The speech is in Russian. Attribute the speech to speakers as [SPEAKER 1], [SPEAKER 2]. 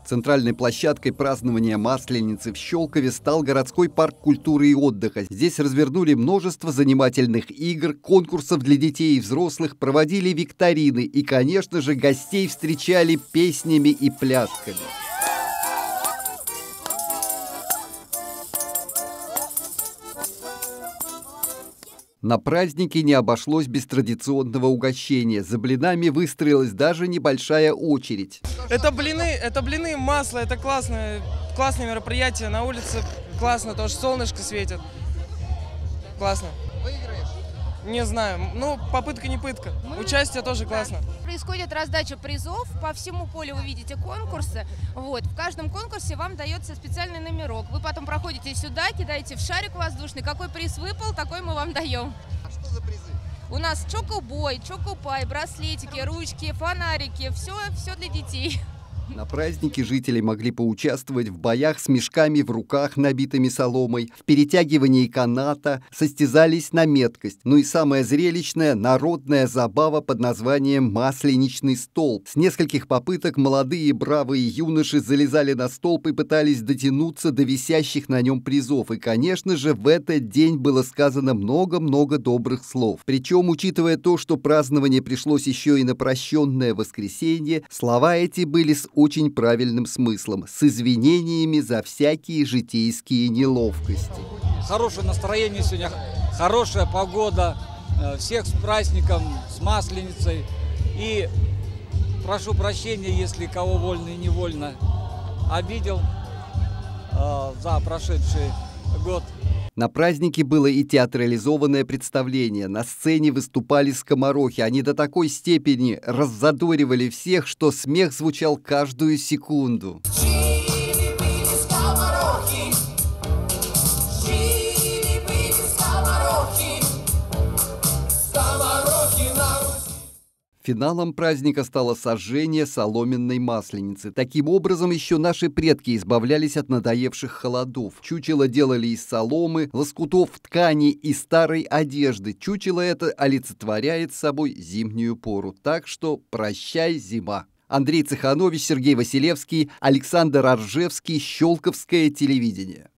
[SPEAKER 1] Центральной площадкой празднования Масленицы в Щелкове стал городской парк культуры и отдыха. Здесь развернули множество занимательных игр, конкурсов для детей и взрослых, проводили викторины и, конечно же, гостей встречали песнями и плясками. На празднике не обошлось без традиционного угощения. За блинами выстроилась даже небольшая очередь.
[SPEAKER 2] Это блины, масло, это классное мероприятие. На улице классно, тоже солнышко светит. Классно.
[SPEAKER 3] Выиграешь?
[SPEAKER 2] Не знаю, ну попытка не пытка. Участие тоже классно.
[SPEAKER 4] Происходит раздача призов, по всему полю вы видите конкурсы. Вот. В каждом конкурсе вам дается специальный номерок. Вы потом проходите сюда, кидаете в шарик воздушный. Какой приз выпал, такой мы вам даем.
[SPEAKER 3] А что за призы?
[SPEAKER 4] У нас чокобой, чокопай, браслетики, ручки, фонарики. Все для детей.
[SPEAKER 1] На празднике жители могли поучаствовать в боях с мешками в руках, набитыми соломой, в перетягивании каната, состязались на меткость. Ну и самое зрелищное – народная забава под названием «Масленичный столб». С нескольких попыток молодые бравые юноши залезали на столб и пытались дотянуться до висящих на нем призов. И, конечно же, в этот день было сказано много-много добрых слов. Причем, учитывая то, что празднование пришлось еще и на прощенное воскресенье, слова эти были с очень правильным смыслом, с извинениями за всякие житейские неловкости.
[SPEAKER 5] Хорошее настроение сегодня, хорошая погода, всех с праздником, с Масленицей. И прошу прощения, если кого вольно и невольно обидел за прошедший год.
[SPEAKER 1] На празднике было и театрализованное представление. На сцене выступали скоморохи. Они до такой степени раззадоривали всех, что смех звучал каждую секунду. Финалом праздника стало сожжение соломенной масленицы. Таким образом, еще наши предки избавлялись от надоевших холодов. Чучело делали из соломы, лоскутов ткани и старой одежды. Чучело это олицетворяет собой зимнюю пору. Так что прощай, зима. Андрей Цеханович, Сергей Василевский, Александр Оржевский, Щелковское телевидение.